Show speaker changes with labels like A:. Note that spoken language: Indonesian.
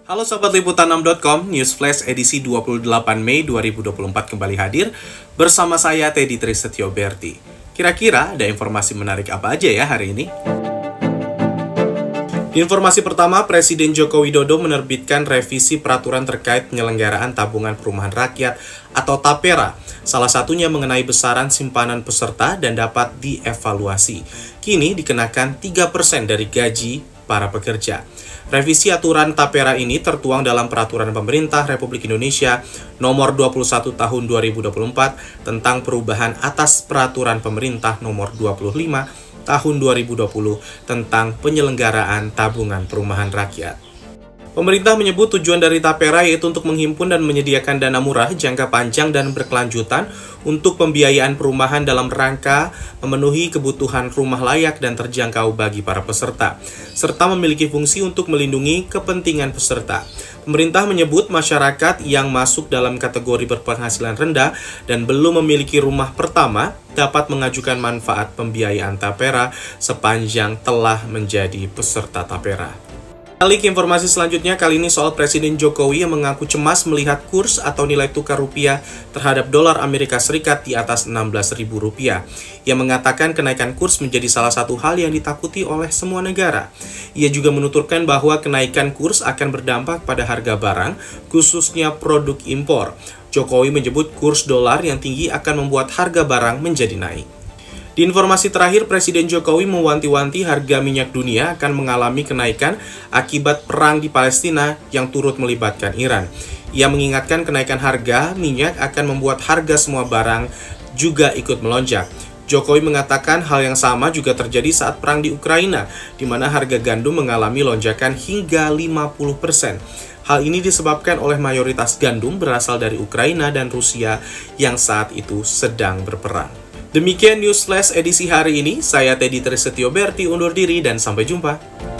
A: Halo Sobat Liputan6.com, News Flash edisi 28 Mei 2024 kembali hadir bersama saya Teddy Trisetyo Berti. Kira-kira ada informasi menarik apa aja ya hari ini? Di informasi pertama, Presiden Joko Widodo menerbitkan revisi peraturan terkait penyelenggaraan tabungan perumahan rakyat atau TAPERA. Salah satunya mengenai besaran simpanan peserta dan dapat dievaluasi. Kini dikenakan 3% dari gaji para pekerja. Revisi aturan TAPERA ini tertuang dalam Peraturan Pemerintah Republik Indonesia Nomor 21 Tahun 2024 tentang perubahan atas Peraturan Pemerintah Nomor 25 Tahun 2020 tentang penyelenggaraan tabungan perumahan rakyat. Pemerintah menyebut tujuan dari TAPERA yaitu untuk menghimpun dan menyediakan dana murah, jangka panjang, dan berkelanjutan untuk pembiayaan perumahan dalam rangka memenuhi kebutuhan rumah layak dan terjangkau bagi para peserta, serta memiliki fungsi untuk melindungi kepentingan peserta. Pemerintah menyebut masyarakat yang masuk dalam kategori berpenghasilan rendah dan belum memiliki rumah pertama dapat mengajukan manfaat pembiayaan TAPERA sepanjang telah menjadi peserta TAPERA. Balik informasi selanjutnya, kali ini soal Presiden Jokowi yang mengaku cemas melihat kurs atau nilai tukar rupiah terhadap dolar Amerika Serikat di atas Rp16.000. Ia mengatakan kenaikan kurs menjadi salah satu hal yang ditakuti oleh semua negara. Ia juga menuturkan bahwa kenaikan kurs akan berdampak pada harga barang, khususnya produk impor. Jokowi menyebut kurs dolar yang tinggi akan membuat harga barang menjadi naik. Di informasi terakhir, Presiden Jokowi mewanti-wanti harga minyak dunia akan mengalami kenaikan akibat perang di Palestina yang turut melibatkan Iran. Ia mengingatkan kenaikan harga minyak akan membuat harga semua barang juga ikut melonjak. Jokowi mengatakan hal yang sama juga terjadi saat perang di Ukraina, di mana harga gandum mengalami lonjakan hingga 50%. Hal ini disebabkan oleh mayoritas gandum berasal dari Ukraina dan Rusia yang saat itu sedang berperang. Demikian News Flash edisi hari ini, saya Teddy Trisetyo Berti undur diri dan sampai jumpa.